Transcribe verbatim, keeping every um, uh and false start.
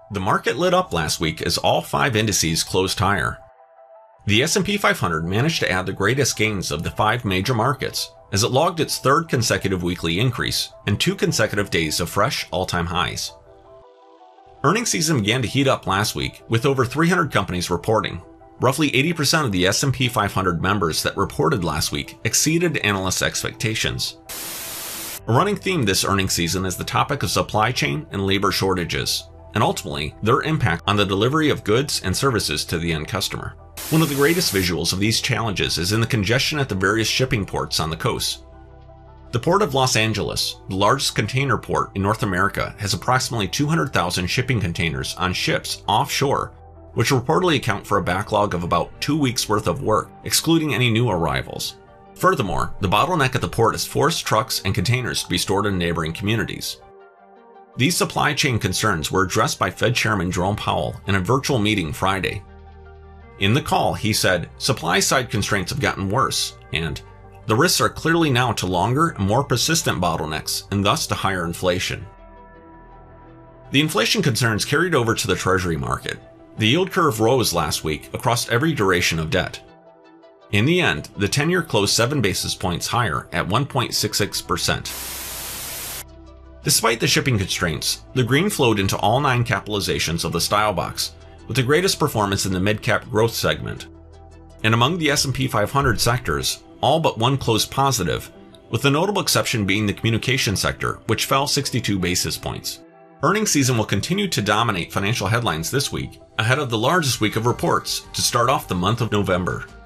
The market lit up last week as all five indices closed higher. The S and P five hundred managed to add the greatest gains of the five major markets, as it logged its third consecutive weekly increase and two consecutive days of fresh all-time highs. Earnings season began to heat up last week, with over three hundred companies reporting. Roughly eighty percent of the S and P five hundred members that reported last week exceeded analysts' expectations. A running theme this earnings season is the topic of supply chain and labor shortages, and ultimately their impact on the delivery of goods and services to the end customer. One of the greatest visuals of these challenges is in the congestion at the various shipping ports on the coast. The Port of Los Angeles, the largest container port in North America, has approximately two hundred thousand shipping containers on ships offshore, which reportedly account for a backlog of about two weeks worth of work, excluding any new arrivals. Furthermore, the bottleneck at the port has forced trucks and containers to be stored in neighboring communities. These supply chain concerns were addressed by Fed Chairman Jerome Powell in a virtual meeting Friday. In the call, he said, supply-side constraints have gotten worse, and the risks are clearly now to longer and more persistent bottlenecks, and thus to higher inflation. The inflation concerns carried over to the Treasury market. The yield curve rose last week across every duration of debt. In the end, the ten-year closed seven basis points higher at one point six six percent. Despite the shipping constraints, the green flowed into all nine capitalizations of the style box, with the greatest performance in the mid-cap growth segment. And among the S and P five hundred sectors, all but one closed positive, with the notable exception being the communication sector, which fell sixty-two basis points. Earnings season will continue to dominate financial headlines this week, ahead of the largest week of reports to start off the month of November.